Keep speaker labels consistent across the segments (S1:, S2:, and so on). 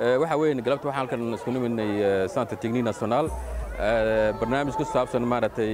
S1: waxa weyn galabta waxaan halkan isku niminay Santa Technique National barnaamij ku saabsan maaragtay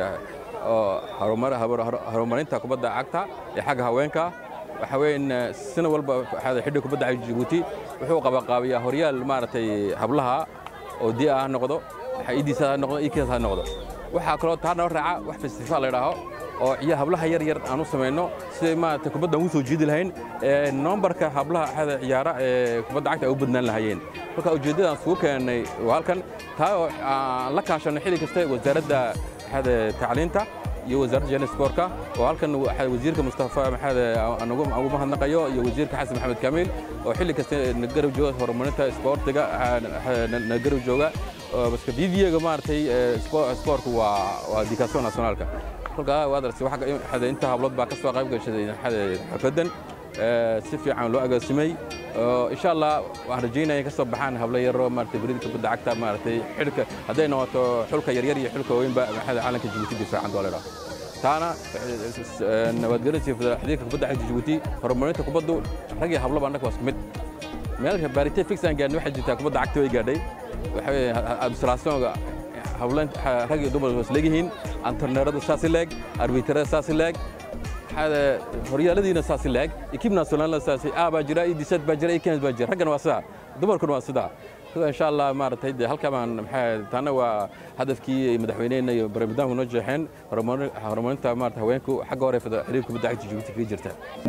S1: horumarinta kubadda cagta ee xagga haweenka waxa weyn sano walba xidhi kubadda cagta Djibouti wuxuu qabanqaabiyaa horyaal maaragtay hablaha oo dii'a noqdo xayidiisa noqdo ikiisa noqdo waxa kale oo taana raaca wax festival la yiraahdo oo ciyaar hablaha yar yar aanu sameeyno si maaragtay kubadda ugu soo jiidi lahayn numberka hablaha ciyaara kubadda cagta ay u badnaan lahaayeen marka ujeedadaan soo keenay halkan taa la kaashanay xilli kasta wasaaradda tacliinta iyo wasaaradda jannada sportka oo halkan wasiirka Mustafa Maxamed anagu mahadnaqayo iyo wasiirka Xasan Maxamed Kamil oo xilli kasta nagarab jooga horumarinta sportiga nagarab jooga baska viviga maartay sportku waa education nationalka kolka wadarsi waxa inta hablood baa ka soo qayb gashay xafadan si fiican loo agaasimay insha Allah waxaan rajaynayaa ka soo baxaan hablo yar oo maartay bariidka kubadda cagta maartay xilka haday noqoto xulka yar yar iyo xulka weyn ba caalamka Djibouti difaacan doolada taana nabadgelyada xidhiidhka kubadda cagta Djibouti horumarinta kubaddu rag iyo hablo baan waa isku mid meelka baarite fix aan gaadhnay waxa jirta kubadda cagta way gaadhay waxa administrationka hablan rag iyo dumar is leeyihiin antrenerada saasi leeg arbitrada saasi leeg hada horyaaladiina saasi leeg ekib national saasi aba jira idisad ba jira ikeen ba jira ragana waa sida dumarkuna waa sida insha Allah maartay halka baan taana waa hadafkii madaxweynaha iyo barnaamijka noo jeexeen horumarinta maartay haweenku xagga hore xiriirka kubadda cagta Djibouti ka jirta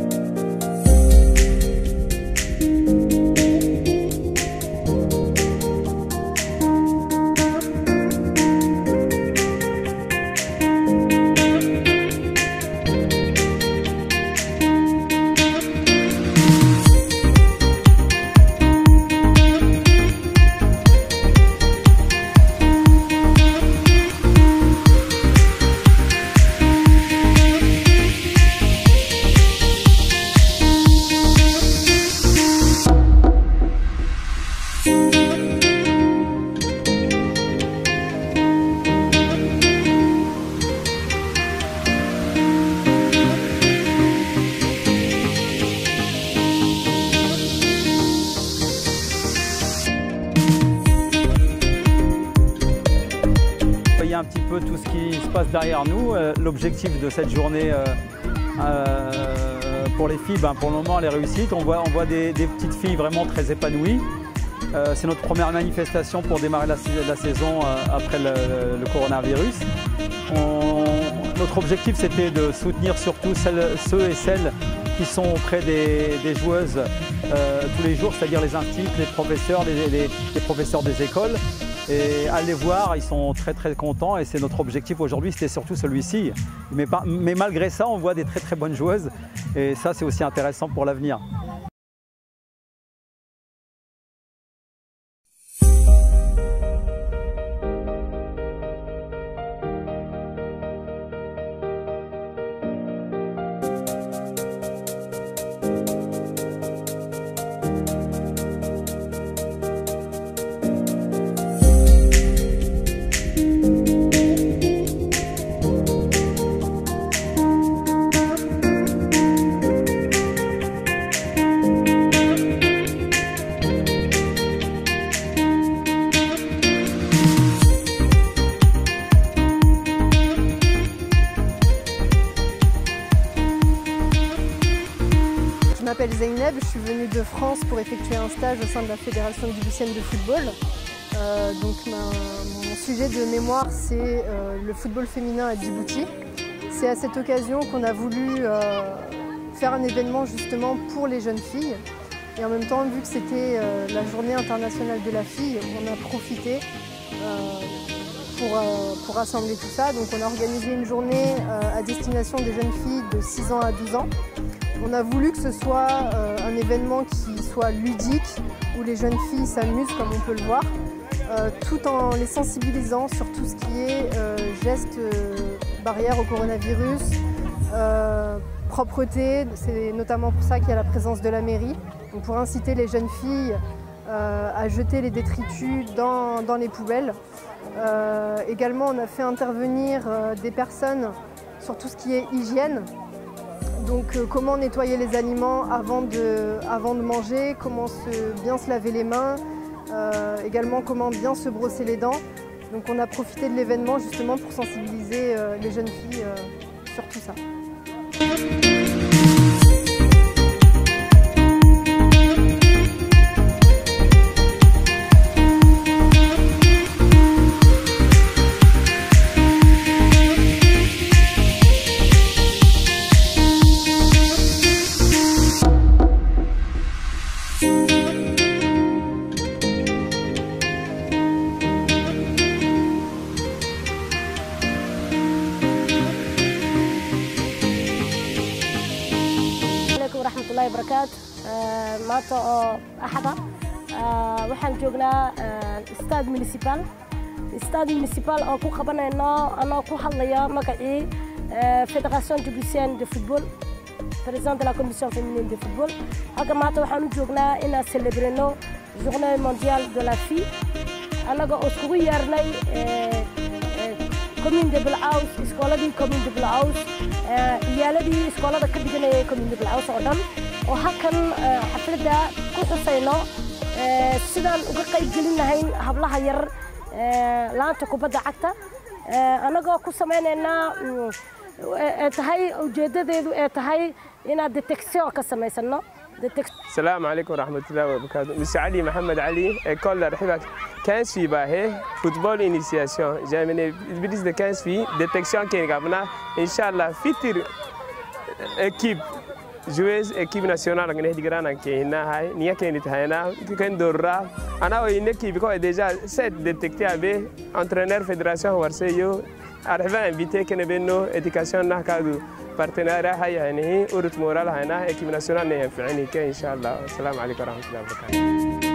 S2: Un petit peu tout ce qui se passe derrière nous. L'objectif de cette journée pour les filles, pour le moment, elle est réussite. On voit des petites filles vraiment très épanouies. C'est notre première manifestation pour démarrer la saison après le coronavirus. Notre objectif, c'était de soutenir surtout ceux et celles qui sont auprès des joueuses tous les jours, c'est-à-dire les instituts, les professeurs, les professeurs des écoles. Et à les voir, ils sont très très contents et c'est notre objectif aujourd'hui, c'était surtout celui-ci. Mais malgré ça, on voit des très très bonnes joueuses et ça c'est aussi intéressant pour l'avenir.
S3: Je m'appelle Zeynep, je suis venue de France pour effectuer un stage au sein de la Fédération djiboutienne de football. Donc mon sujet de mémoire c'est le football féminin à Djibouti. C'est à cette occasion qu'on a voulu faire un événement justement pour les jeunes filles. Et en même temps, vu que c'était la journée internationale de la fille, on a profité pour rassembler tout ça. Donc on a organisé une journée à destination des jeunes filles de 6 ans à 12 ans. On a voulu que ce soit un événement qui soit ludique, où les jeunes filles s'amusent comme on peut le voir, tout en les sensibilisant sur tout ce qui est gestes barrières au coronavirus, propreté, c'est notamment pour ça qu'il y a la présence de la mairie, donc pour inciter les jeunes filles à jeter les détritus dans les poubelles. Également, on a fait intervenir des personnes sur tout ce qui est hygiène. Donc comment nettoyer les aliments avant de manger, comment bien se laver les mains, également comment bien se brosser les dents. Donc on a profité de l'événement justement pour sensibiliser les jeunes filles sur tout ça.
S4: barakaatu maanta oo axada waxaan joognaa stade municipal oo ku qabanayno anoo ku hadlaya magacii Fédération Djiboutienne de football, président de la commission féminine de football. Halka maanta waxaan u joognaa inaan celebrino journée mondiale de la fille anaga oo iskugu yeernay commune de Bel'aus, iskooladii commune de Bel'aus, iyaaladii iskoolada ka dhiganayay commune de Bel'aus oo dhan oo halkan xafladda ku xusayno sidaan uga qayb gelin lahayn hablaha yar laanta kubadda cagta anagoo ku sameynayna tahay ujeedadeedu ee tahay inaad detection ka samaysano.
S5: السلام عليكم ورحمة الله وبركاته. Monsieur Ali Mohamed Ali, école d'Archivac. 15 filles bahé, football initiation. J'ai amené plus de 15 filles, détection qui est gabna. Inch'Allah, future équipe, joueuse équipe nationale, on est grand en Kenya, n'y a qu'un Itaïna, qu'un Dora. On a une équipe qui est déjà 7 détectés avec entraîneur fédération Warseyo. Arrivé à inviter que nous éducation nakadu. partenariat hayani urut moral hayna équipe nationale ne fi'ani ka inshallah. Assalamu alaykum wa rahmatullahi wa barakatuh.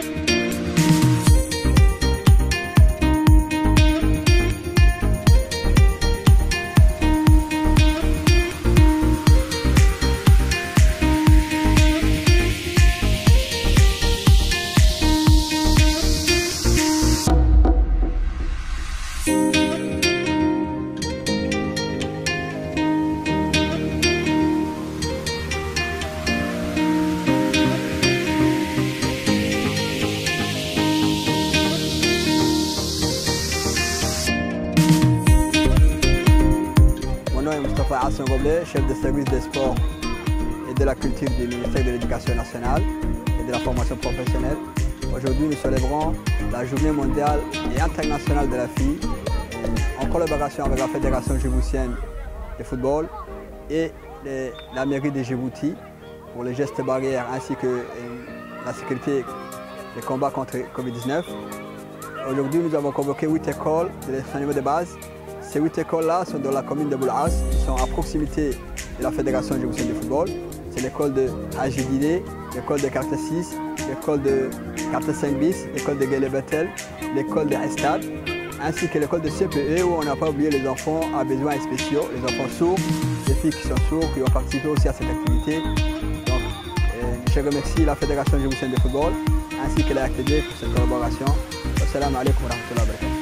S6: Hassan Goblet, chef de service des sports et de la culture du ministère de l'Éducation nationale et de la formation professionnelle. Aujourd'hui, nous célébrons la journée mondiale et internationale de la fille en collaboration avec la Fédération djiboutienne de football et la mairie de Djibouti pour les gestes barrières ainsi que la sécurité des combats contre Covid-19. Aujourd'hui, nous avons convoqué 8 écoles de l'enseignement de base. Ces 8 écoles-là sont dans la commune de Bel'aus, qui sont à proximité de la Fédération djiboutienne de football. C'est l'école de Hajidide, l'école de Carte 6, l'école de Carte 5 bis, l'école de Guélébetel, l'école de Estad, ainsi que l'école de CPE où on n'a pas oublié les enfants à besoins spéciaux, les enfants sourds, les filles qui sont sourds, qui ont participé aussi à cette activité. Donc, je remercie la Fédération djiboutienne de football ainsi que la RTD pour cette collaboration. Assalamu alaikum wa rahmatullahi wa barakatuh.